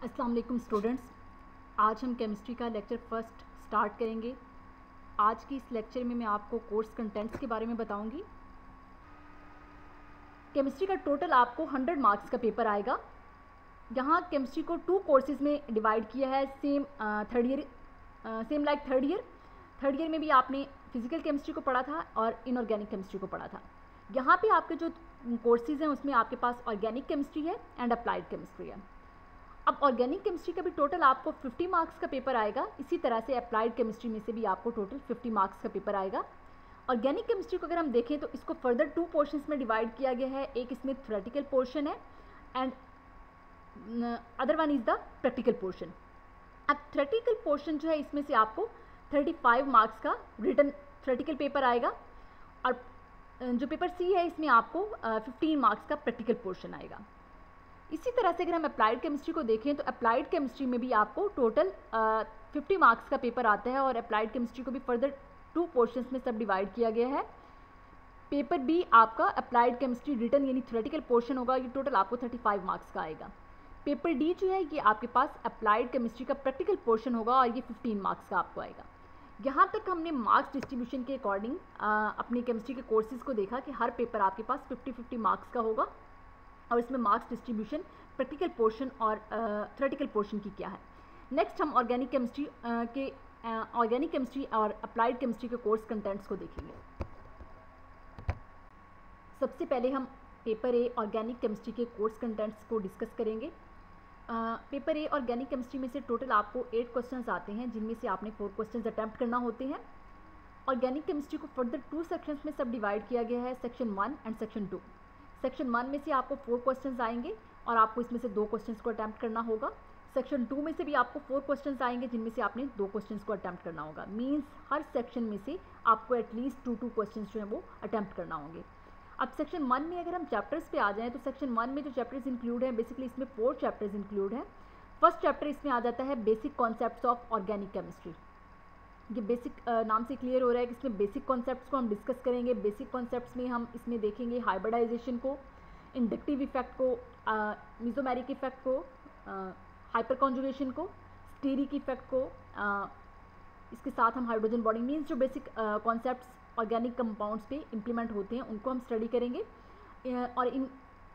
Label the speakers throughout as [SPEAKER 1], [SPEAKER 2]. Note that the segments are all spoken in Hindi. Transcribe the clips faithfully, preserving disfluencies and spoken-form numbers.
[SPEAKER 1] अस्सलाम वालेकुम स्टूडेंट्स, आज हम केमिस्ट्री का लेक्चर फर्स्ट स्टार्ट करेंगे। आज की इस लेक्चर में मैं आपको कोर्स कंटेंट्स के बारे में बताऊंगी। केमिस्ट्री का टोटल आपको हंड्रेड मार्क्स का पेपर आएगा। यहाँ केमिस्ट्री को टू कोर्सेज में डिवाइड किया है, same third year same like third year third year में भी आपने फिजिकल केमिस्ट्री को पढ़ा था और इनऑर्गेनिक केमिस्ट्री को पढ़ा था। यहाँ पे आपके जो कोर्सेज हैं उसमें आपके पास ऑर्गेनिक केमिस्ट्री है एंड अप्लाइड केमिस्ट्री है। अब ऑर्गेनिक केमिस्ट्री का भी टोटल आपको फिफ्टी मार्क्स का पेपर आएगा। इसी तरह से अप्लाइड केमिस्ट्री में से भी आपको टोटल फिफ्टी मार्क्स का पेपर आएगा। ऑर्गेनिक केमिस्ट्री को अगर हम देखें तो इसको फर्दर टू पोर्शंस में डिवाइड किया गया है। एक इसमें थ्योरेटिकल पोर्शन है and other one is the practical portion. अब थ्योरेटिकल पोर्शन जो है इसमें से आपको थर्टी फाइव मार्क्स का रिटन थ्योरेटिकल पेपर आएगा और जो पेपर सी है इसमें आपको फिफ्टीन मार्क्स का प्रैक्टिकल पोर्शन आएगा। इसी तरह से अगर हम अप्लाइड केमिस्ट्री को देखें तो अप्लाइड केमिस्ट्री में भी आपको टोटल फिफ्टी मार्क्स का पेपर आता है और अप्लाइड केमिस्ट्री को भी फर्दर टू पोर्शंस में सब डिवाइड किया गया है। पेपर बी आपका अप्लाइड केमिस्ट्री रिटन यानी थ्योरेटिकल पोर्शन होगा, ये टोटल आपको थर्टी फाइव मार्क्स का आएगा। पेपर डी जो है ये आपके पास अप्लाइड केमिस्ट्री का प्रैक्टिकल पोर्शन होगा और ये फिफ्टीन मार्क्स का आपको आएगा। यहाँ तक हमने मार्क्स डिस्ट्रीब्यूशन के अकॉर्डिंग अपनी केमिस्ट्री के कोर्सेज को देखा कि हर पेपर आपके पास फिफ्टी फिफ्टी मार्क्स का होगा और इसमें मार्क्स डिस्ट्रीब्यूशन प्रैक्टिकल पोर्शन और थ्योरेटिकल पोर्शन की क्या है। नेक्स्ट हम ऑर्गेनिक केमिस्ट्री के ऑर्गेनिक केमिस्ट्री और अप्लाइड केमिस्ट्री के कोर्स कंटेंट्स को देखेंगे। सबसे पहले हम पेपर ए ऑर्गेनिक केमिस्ट्री के कोर्स कंटेंट्स को डिस्कस करेंगे। पेपर ए ऑर्गेनिक केमिस्ट्री में से टोटल आपको एट क्वेश्चंस आते हैं जिनमें से आपने फोर क्वेश्चंस अटैम्प्ट करना होते हैं। ऑर्गेनिक केमिस्ट्री को फर्दर टू सेक्शंस में सब डिवाइड किया गया है, section one and section two. Section one में से आपको फोर क्वेश्चंस आएंगे और आपको इसमें से दो क्वेश्चंस को अटैम्प्ट करना होगा। सेक्शन टू में से भी आपको फोर क्वेश्चंस आएंगे जिनमें से आपने दो क्वेश्चंस को अटैम्प्ट करना होगा। मींस हर सेक्शन में से आपको एटलीस्ट टू टू क्वेश्चंस जो है वो अटैम्प्ट करना होंगे। अब सेक्शन वन में अगर हम चैप्टर्स पे आ जाएँ तो सेक्शन वन में जो चैप्टर्स इंक्लूड हैं, बेसिकली इसमें फोर चैप्टर्स इंक्लूड हैं। फर्स्ट चैप्टर इसमें आ जाता है basic concepts of organic chemistry. ये बेसिक नाम से क्लियर हो रहा है कि इसमें बेसिक कॉन्सेप्ट्स को हम डिस्कस करेंगे। बेसिक कॉन्सेप्ट्स में हम इसमें देखेंगे हाइब्रिडाइजेशन को, इंडक्टिव इफेक्ट को, मिसोमेरिक इफेक्ट को, हाइपर कॉन्जुगेशन को, स्टीरिक इफेक्ट को, आ, इसके साथ हम हाइड्रोजन बॉन्डिंग मीन्स जो बेसिक कॉन्सेप्ट्स ऑर्गेनिक कंपाउंड्स पे इम्प्लीमेंट होते हैं उनको हम स्टडी करेंगे और इन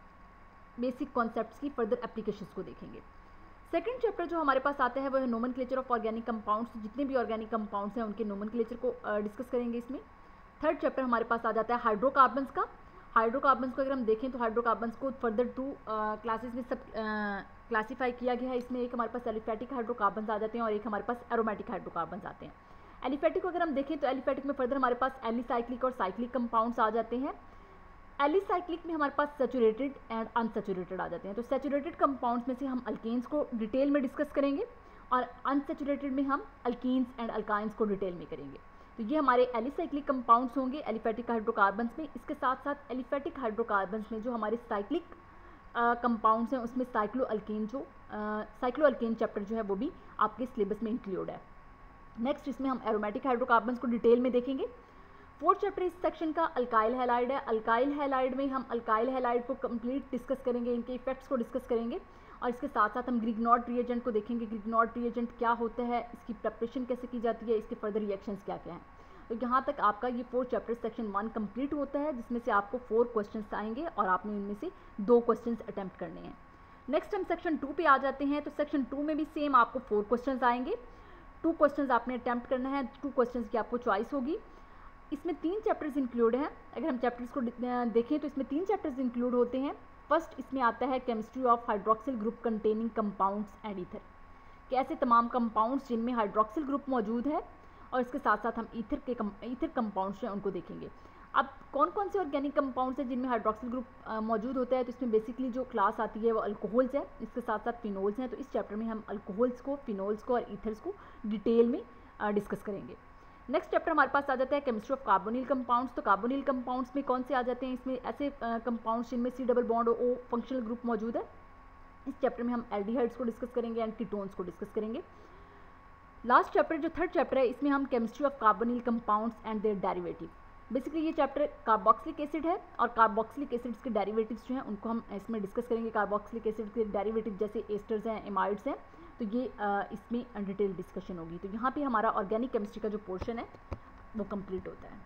[SPEAKER 1] बेसिक कॉन्सेप्ट्स की फर्दर एप्लीकेशंस को देखेंगे। सेकेंड चैप्टर जो हमारे पास आता है वो है नोमेनक्लेचर ऑफ ऑर्गेनिक कंपाउंड्स। जितने भी ऑर्गेनिक कंपाउंड्स हैं उनके नोमेनक्लेचर को डिस्कस करेंगे इसमें। थर्ड चैप्टर हमारे पास आ जाता है हाइड्रोकार्बन्स का। हाइड्रोकार्बन्स को अगर हम देखें तो हाइड्रोकार्बन्स को फर्दर टू क्लासेस में सब क्लासीफाई किया गया है। इसमें एक हमारे पास एलिफेटिक हाइड्रोकार्बन्स आ जाते हैं और एक हमारे पास एरोमेटिक हाइड्रोकार्बन्स आते हैं। एलिफेटिक को अगर हम देखें तो एलिफेटिक में फर्दर हमारे पास एलिसाइक्लिक और साइक्लिक कंपाउंड्स आ जाते हैं। एलिसाइक्लिक में हमारे पास सैचुरेटेड एंड अनसैचुरेटेड आ जाते हैं। तो सैचुरेटेड कंपाउंड्स में से हम अल्केन्स को डिटेल में डिस्कस करेंगे और अनसैचुरेटेड में हम अल्कीन्स एंड अल्काइंस को डिटेल में करेंगे। तो ये हमारे एलिसाइक्लिक कंपाउंड्स होंगे एलिफेटिक हाइड्रोकार्बन्स में। इसके साथ साथ एलिफेटिक हाइड्रोकार्बन्स में जो हमारे साइक्लिक कंपाउंड्स हैं उसमें साइक्लो अल्केन जो साइक्लो अल्केन चैप्टर जो है वो भी आपके सिलेबस में इंक्लूड है। नेक्स्ट इसमें हम एरोमेटिक हाइड्रोकार्बन्स को डिटेल में देखेंगे। फोर्थ चैप्टर इस सेक्शन का अल्काइल हैलाइड है। अल्काइल हैलाइड में हम अल्काइल हैलाइड को कंप्लीट डिस्कस करेंगे, इनके इफेक्ट्स को डिस्कस करेंगे और इसके साथ साथ हम ग्रिग्नॉट रिएजेंट को देखेंगे। ग्रिग्नॉट रिएजेंट क्या होता है, इसकी प्रिपरेशन कैसे की जाती है, इसके फर्दर रिएक्शंस क्या क्या हैं। तो यहाँ तक आपका ये fourth chapter section one complete होता है जिसमें से आपको फोर क्वेश्चंस आएंगे और आपने इनमें से दो क्वेश्चंस अटैम्प्ट करने हैं। नेक्स्ट हम सेक्शन टू पे आ जाते हैं। तो सेक्शन टू में भी सेम आपको फोर क्वेश्चंस आएंगे। टू क्वेश्चंस आपने अटैम्प्ट करना है, टू क्वेश्चंस की आपको चॉइस होगी। इसमें तीन चैप्टर्स इंक्लूड हैं। अगर हम चैप्टर्स को देखें तो इसमें तीन चैप्टर्स इंक्लूड होते हैं। फर्स्ट इसमें आता है chemistry of hydroxyl group containing compounds and ether, कि ऐसे तमाम कंपाउंड्स जिनमें हाइड्रोक्सिल ग्रुप मौजूद है और इसके साथ साथ हम ईथर के ईथर कंपाउंड्स हैं उनको देखेंगे। अब कौन कौन से ऑर्गेनिक कंपाउंड्स हैं जिनमें हाइड्रोक्सिल ग्रुप मौजूद होता है, तो इसमें बेसिकली जो क्लास आती है वो अल्कोहल्स है, इसके साथ साथ फिनोल्स हैं। तो इस चैप्टर में हम अल्कोहल्स को, फिनोल्स को और ईथर्स को डिटेल में डिस्कस करेंगे। नेक्स्ट चैप्टर हमारे पास आ जाता है केमिस्ट्री ऑफ कार्बोनिल कंपाउंड्स। तो कार्बोनिल कंपाउंड्स में कौन से आ जाते हैं, इसमें ऐसे कंपाउंड्स जिनमें C double bond O functional group मौजूद है। इस चैप्टर में हम एल्डिहाइड्स को डिस्कस करेंगे एंड कीटोन्स को डिस्कस करेंगे। लास्ट चैप्टर जो थर्ड चैप्टर है इसमें हम chemistry of carbonyl compounds and their derivative, basically ये चैप्टर कार्बोक्सिलिक एसिड है और कार्बोक्सिलिक एसिड्स के डेरिवेटिव्स जो हैं उनको हम इसमें डिस्कस करेंगे। कार्बोक्सिलिक एसिड के डेरिवेटिव जैसे एस्टर्स हैं, एमाइड्स हैं, तो ये आ, इसमें डिटेल डिस्कशन होगी। तो यहाँ पे हमारा ऑर्गेनिक केमिस्ट्री का जो पोर्शन है वो कंप्लीट होता है।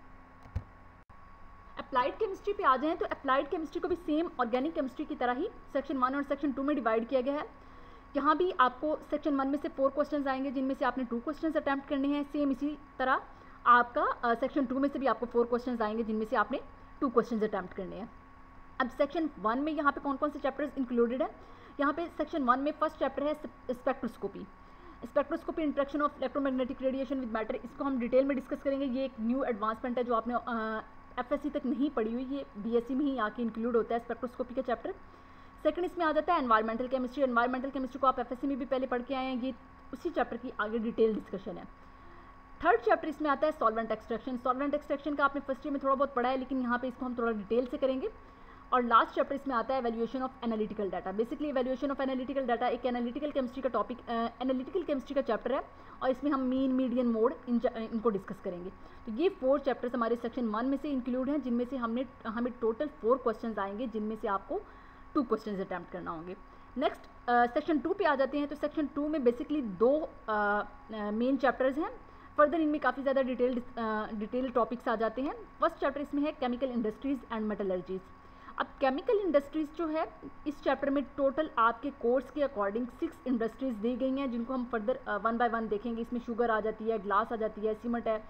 [SPEAKER 1] अप्लाइड केमिस्ट्री पे आ जाएँ तो अप्लाइड केमिस्ट्री को भी सेम ऑर्गेनिक केमिस्ट्री की तरह ही सेक्शन वन और सेक्शन टू में डिवाइड किया गया है। यहाँ भी आपको सेक्शन वन में से फोर क्वेश्चंस आएंगे जिनमें से आपने टू क्वेश्चंस अटैम्प्ट करने हैं। सेम इसी तरह आपका सेक्शन टू में से भी आपको फोर क्वेश्चंस आएंगे जिनमें से आपने टू क्वेश्चंस अटैम्प्ट करने हैं। अब सेक्शन वन में यहाँ पे कौन कौन से चैप्टर्स इंक्लूडेड है? यहाँ पे सेक्शन वन में फर्स्ट चैप्टर है spectroscopy. Spectroscopy interaction of electromagnetic radiation with matter, इसको हम डिटेल में डिस्कस करेंगे। ये एक न्यू एडवांसमेंट है जो आपने एफएससी तक नहीं पढ़ी हुई, ये बीएससी में ही आके इंक्लूड होता है स्पेक्ट्रोस्कोपी का चैप्टर। सेकंड इसमें आ जाता है एनवायरमेंटल केमिस्ट्री। एनवायरमेंटल केमिस्ट्री को आप एफएससी में भी पहले पढ़ के आए हैं, ये उसी चैप्टर की आगे डिटेल डिस्कशन है। थर्ड चैप्टर इसमें आता है सॉल्वेंट एक्सट्रैक्शन। सॉल्वेंट एक्सट्रैक्शन का आपने फर्स्ट ईयर में थोड़ा बहुत पढ़ा है, लेकिन यहाँ पे इसको हम थोड़ा डिटेल से करेंगे। और लास्ट चैप्टर इसमें आता है evaluation of analytical data. Basically evaluation of analytical data एक एनालिटिकल केमिस्ट्री का टॉपिक, एनालिटिकल केमिस्ट्री का चैप्टर है और इसमें हम मीन, मीडियन, मोड इन इनको डिस्कस करेंगे। तो ये फोर चैप्टर्स हमारे सेक्शन वन में से इंक्लूड हैं, जिनमें से हमने हमें टोटल फोर क्वेश्चन आएंगे, जिनमें से आपको टू क्वेश्चन अटैम्प्ट करना होंगे। नेक्स्ट सेक्शन टू पे आ जाते हैं। तो सेक्शन टू में बेसिकली दो मेन चैप्टर्स हैं। फर्दर इनमें काफ़ी ज़्यादा डिटेल डिटेल टॉपिक्स आ जाते हैं। फर्स्ट चैप्टर इसमें है केमिकल इंडस्ट्रीज़ एंड मेटलर्जीज़। अब केमिकल इंडस्ट्रीज़ जो है इस चैप्टर में टोटल आपके कोर्स के अकॉर्डिंग सिक्स इंडस्ट्रीज़ दी गई हैं, जिनको हम फर्दर वन बाय वन देखेंगे। इसमें शुगर आ जाती है, ग्लास आ जाती है, सीमेंट है,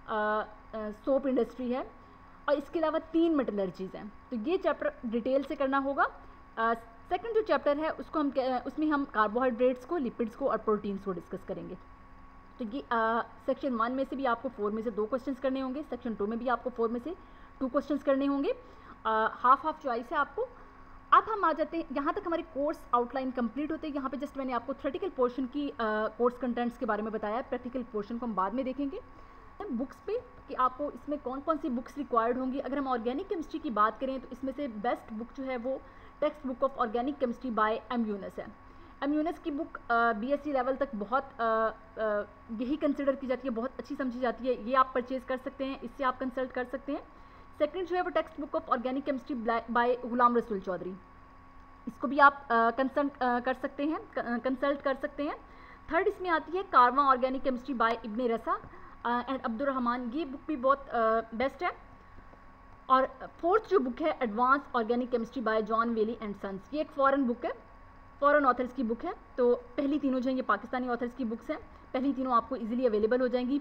[SPEAKER 1] सोप इंडस्ट्री है और इसके अलावा तीन मेटलर्जीज़ हैं। तो ये चैप्टर डिटेल से करना होगा। सेकंड जो चैप्टर है उसको हम उसमें हम कार्बोहाइड्रेट्स को, लिपिड्स को और प्रोटीन्स को डिस्कस करेंगे। तो ये सेक्शन वन में से भी आपको फोर में से दो क्वेश्चंस करने होंगे, सेक्शन टू में भी आपको फोर में से टू क्वेश्चंस करने होंगे। हाफ हाफ चॉइस है आपको। अब हम आ जाते हैं, यहाँ तक हमारे कोर्स आउटलाइन कंप्लीट होते हैं। यहाँ पे जस्ट मैंने आपको थ्योरेटिकल पोर्शन की कोर्स कंटेंट्स के बारे में बताया है, प्रैक्टिकल पोर्शन को हम बाद में देखेंगे। बुक्स पे कि आपको इसमें कौन कौन सी बुक्स रिक्वायर्ड होंगी। अगर हम ऑर्गेनिक केमिस्ट्री की बात करें तो इसमें से बेस्ट बुक जो है वो text book of organic chemistry by M Younas है। एम यूनस की बुक बीएससी लेवल तक बहुत uh, uh, यही कंसिडर की जाती है, बहुत अच्छी समझी जाती है। ये आप परचेज कर सकते हैं, इससे आप कंसल्ट कर सकते हैं। सेकंड जो है वो text book of organic chemistry by Ghulam Rasool Chaudhry, इसको भी आप कंसल्ट uh, uh, कर सकते हैं, कंसल्ट कर सकते हैं। थर्ड इसमें आती है कारवा ऑर्गेनिक केमिस्ट्री बाय इब्ने रसा एंड अब्दुल रहमान, ये बुक भी बहुत बेस्ट uh, है। और फोर्थ जो बुक है advance organic chemistry by John Wiley and sons, ये एक फॉरेन बुक है, फॉरेन ऑथर्स की बुक है। तो पहली तीनों जो है ये पाकिस्तानी ऑथर्स की बुक्स हैं, पहली तीनों आपको इजीली अवेलेबल हो जाएंगी।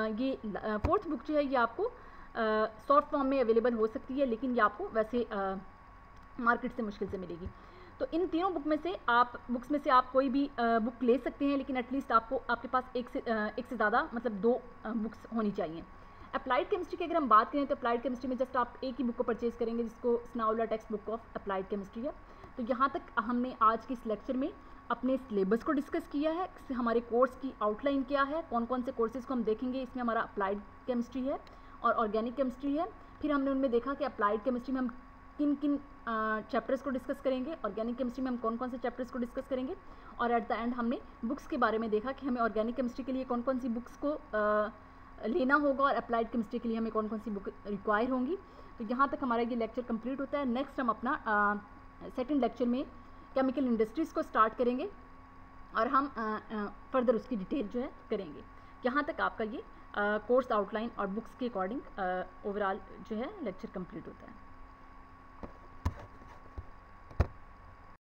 [SPEAKER 1] ये फोर्थ बुक जो है ये आपको सॉफ्ट फॉर्म में अवेलेबल हो सकती है, लेकिन ये आपको वैसे मार्केट से मुश्किल से मिलेगी। तो इन तीनों बुक में से आप बुक्स में से आप कोई भी बुक ले सकते हैं, लेकिन एटलीस्ट आपको आपके पास एक से एक से ज़्यादा मतलब दो बुक्स होनी चाहिए। अप्लाइड केमिस्ट्री की अगर हम बात करें तो अप्लाइड केमिस्ट्री में जस्ट आप एक ही बुक को परचेज करेंगे, जिसको स्नाउला text book of applied chemistry है। तो यहाँ तक हमने आज के इस लेक्चर में अपने सिलेबस को डिस्कस किया है, हमारे कोर्स की आउटलाइन क्या है, कौन कौन से कोर्सेज को हम देखेंगे। इसमें हमारा अप्लाइड केमिस्ट्री है और ऑर्गेनिक केमिस्ट्री है। फिर हमने उनमें देखा कि अप्लाइड केमिस्ट्री में हम किन किन चैप्टर्स को डिस्कस करेंगे, ऑर्गेनिक केमिस्ट्री में हम कौन कौन से चैप्टर्स को डिस्कस करेंगे, और एट द एंड हमने बुक्स के बारे में देखा कि हमें ऑर्गेनिक केमिस्ट्री के लिए कौन कौन सी बुक्स को आ, लेना होगा और अप्लाइड केमिस्ट्री के लिए हमें कौन कौन सी बुक रिक्वायर होंगी। तो यहाँ तक हमारा ये लेक्चर कंप्लीट होता है। नेक्स्ट हम अपना सेकंड लेक्चर में केमिकल इंडस्ट्रीज़ को स्टार्ट करेंगे और हम फर्दर उसकी डिटेल जो है करेंगे। यहाँ तक आपका ये कोर्स आउटलाइन और बुक्स के अकॉर्डिंग ओवरऑल जो है लेक्चर कंप्लीट होता है।